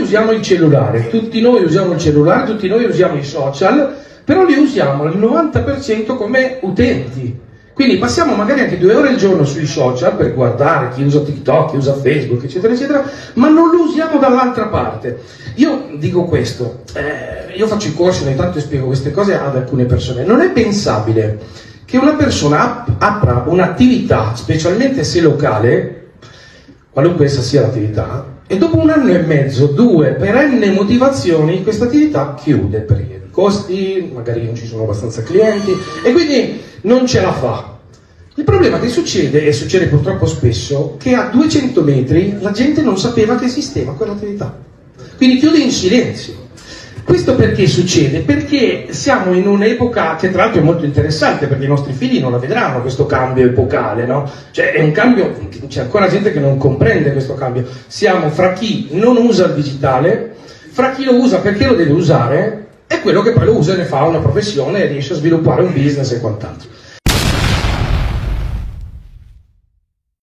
usiamo il cellulare, tutti noi usiamo il cellulare, tutti noi usiamo i social, però li usiamo al 90% come utenti. Quindi passiamo magari anche 2 ore al giorno sui social per guardare chi usa TikTok, chi usa Facebook, eccetera, eccetera, ma non lo usiamo dall'altra parte. Io dico questo, io faccio i corsi, ogni tanto spiego queste cose ad alcune persone. Non è pensabile che una persona apra un'attività, specialmente se locale, qualunque essa sia l'attività, e dopo 1 anno e mezzo, 2, per n motivazioni, questa attività chiude per i costi, magari non ci sono abbastanza clienti, e quindi non ce la fa. Il problema che succede, e succede purtroppo spesso, che a 200 metri la gente non sapeva che esisteva quell'attività. Quindi chiude in silenzio. Questo perché succede? Perché siamo in un'epoca che tra l'altro è molto interessante, perché i nostri figli non la vedranno questo cambio epocale, no? Cioè è un cambio, c'è ancora gente che non comprende questo cambio. Siamo fra chi non usa il digitale, fra chi lo usa perché lo deve usare, e quello che poi lo usa e ne fa una professione e riesce a sviluppare un business e quant'altro.